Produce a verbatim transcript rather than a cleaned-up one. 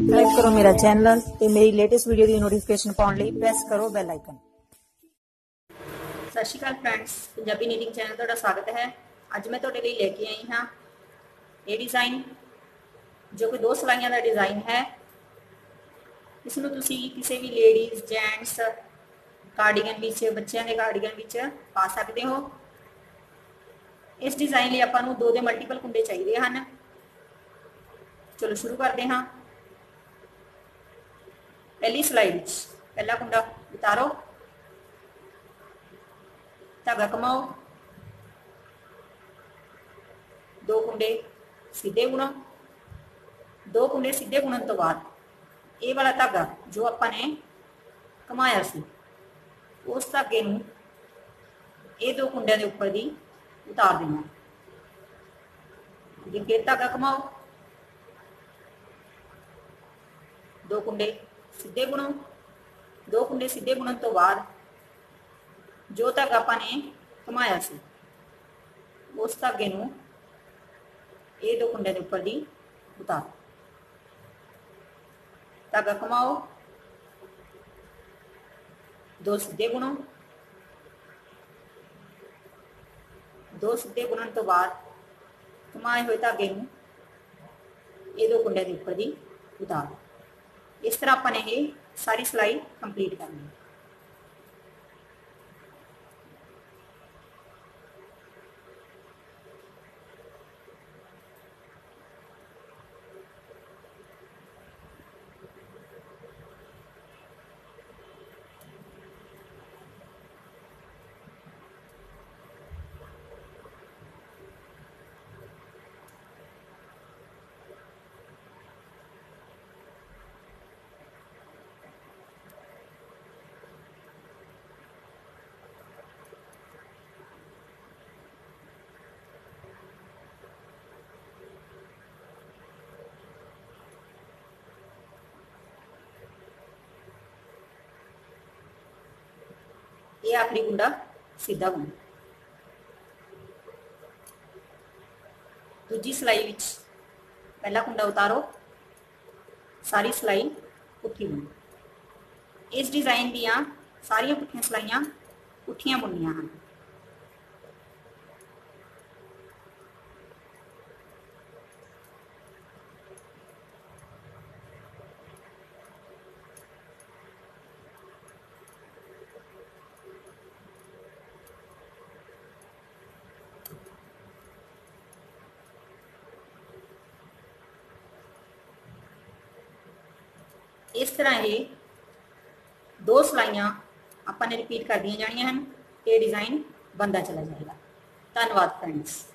Subscribe करो मेरा channel ते मेरी लेटेस्ट वीडियो की नोटिफिकेशन पाने लिए प्रेस करो बेल आइकन। सत श्री अकाल फ्रेंड्स, पंजाबी नीटिंग चैनल तुहाडा स्वागत है। अज मैं तुहाडे लिए लेके आई हाँ ये डिज़ाइन जो कि दो सिलाइयां का डिज़ाइन है। इसनूं तुसीं किसी भी लेडीज़ जेंट्स कार्डिगन विच बच्चों के कार्डिगन विच पा सकते हो। इस डिज़ाइन लिए आपां नूं दो दे मल्टीपल कुंडे चाहिए हैं। चलो शुरू करते हाँ। पहली सिलाई विच पहला कुंडा उतारो, धागा घुमाओ, दो कुंडे सीधे बुनो। दो कुंडे सीधे बुनन तो बाद ये वाला धागा जो आपने घुमाया सी उस धागे नूं ये दो कुंडिया के उपर दी उतार देना। फिर धागा घुमाओ, दो कुंडे सीधे बुनो। दो कुंडे सीधे बुनन तो बाद जो धागा आपने घुमाया सी उस धागे नूं ये दो कुंडिया के उपर दी उतार। धागा घुमाओ, दो सीधे बुनो। दो सीधे बुनन तो बाद घुमाए हुए धागे नूं ये दो कुंडिया के उपर दी उतार। इस तरह अपने ये सारी सिलाई कंप्लीट करनी है। ये आखिरी कुंडा सीधा बुनो। दूजी सिलाई विच पहला कुंडा उतारो, सारी सिलाई पुट्ठी बुनो। इस डिज़ाइन दियां सारियां पुट्ठियां सिलाइयां पुट्ठियां बुननियां हैं। इस तरह ये दो सिलाइयां अपने रिपीट कर दी जानियां हैं। ये डिज़ाइन बनता चला जाएगा। धन्यवाद फ्रेंड्स।